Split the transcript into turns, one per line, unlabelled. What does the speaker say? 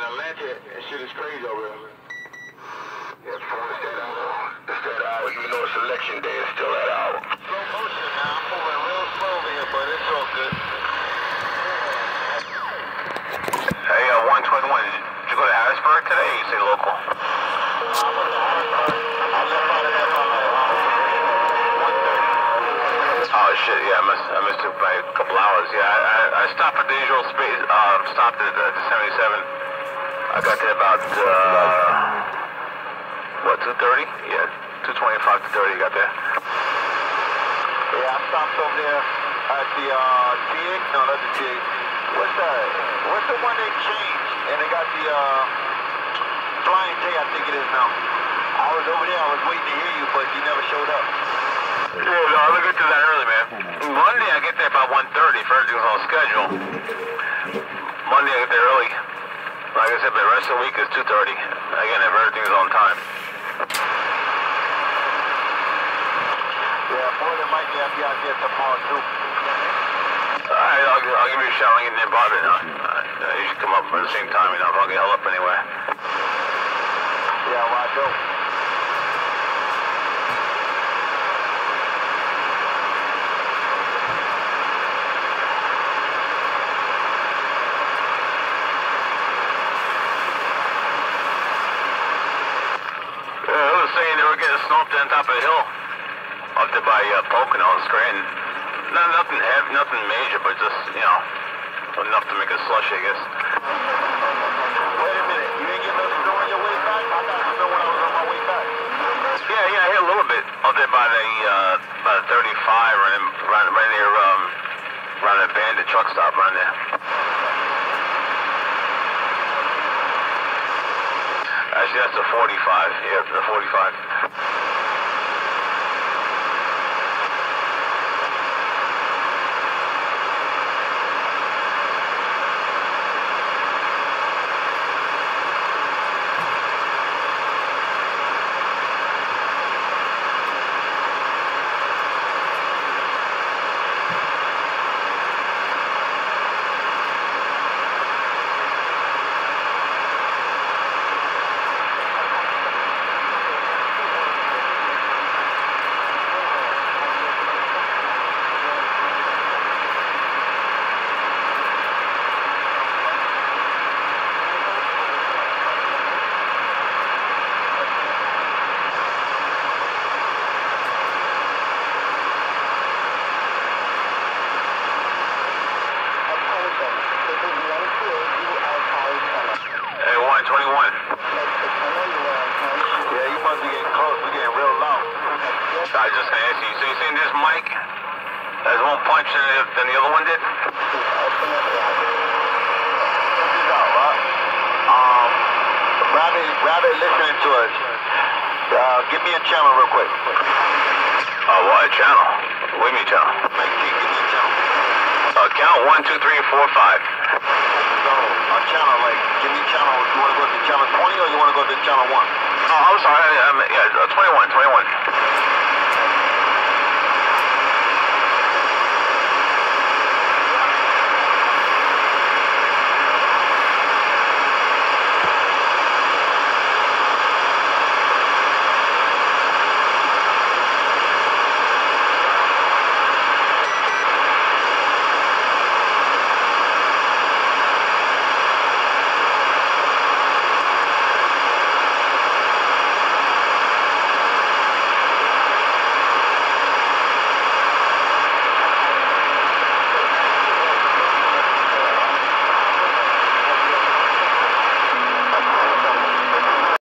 Atlanta, that shit is crazy over there.
Yeah, before it's that hour. You know it's election day, it's still that hour.
Slow motion now. I'm moving real slowly here, but it's all good.
Hey, 121, did you go to Harrisburg today or you say local?
I went to Harrisburg. I left out of there by like 1:30.
Oh shit, yeah, I missed it by a couple hours. Yeah, I stopped at the usual space, stopped at 77. I got there about, 2:30? Yeah, 2:25 to 30 got there.
Yeah, I stopped over there at the TX. No, not the TX. What's the one they changed? And they got the Flying J, I think it is now. I was over there, I was waiting to hear you, but you never showed up.
Yeah, no, I'll get to that early, man. Monday I get there about 1:30 if everything's on schedule. Monday I get there early. Like I said, but the rest of the week is 2:30. Again, if everything's on time.
Yeah, boy, there might be out there tomorrow, too.
Alright, I'll give you a shout when I get near Bobby now. You should come up at the same time, if I'll get held up anyway.
Yeah, well, I do.
They were saying they were getting snow up there on top of the hill. Up there by Pocono and Scranton. Nothing heavy, nothing major, but just, enough to make a slush, I guess.
Wait a minute, you didn't get no snow on your way back? I got snow when I was on my way back.
Yeah, I hit a little bit up there by the 35, right near, around the Bandit truck stop right there. Actually, that's the 45. Yeah, the 45. I was just going to ask you, so you saying this mic has more punch than the other one did?
Rabbit listening to us. Give me a channel real quick.
Oh, what? A channel? What do you mean channel?
Mike T, give me a channel.
Count 1, 2, 3, 4, 5.
So, a channel, like, give me a channel. You want to go to channel 20 or you want to go to channel 1?
Oh, I'm sorry. Yeah, 21.